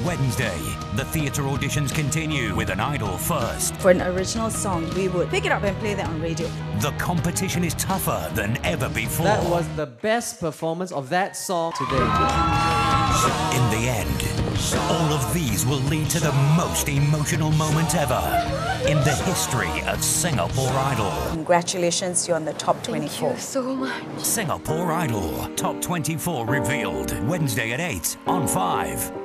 Wednesday. The theatre auditions continue with an idol first. For an original song, we would pick it up and play that on radio. The competition is tougher than ever before. That was the best performance of that song today. In the end, all of these will lead to the most emotional moment ever in the history of Singapore Idol. Congratulations, you're on the top 24. Thank you so much. Singapore Idol, Top 24 revealed. Wednesday at 8 on 5.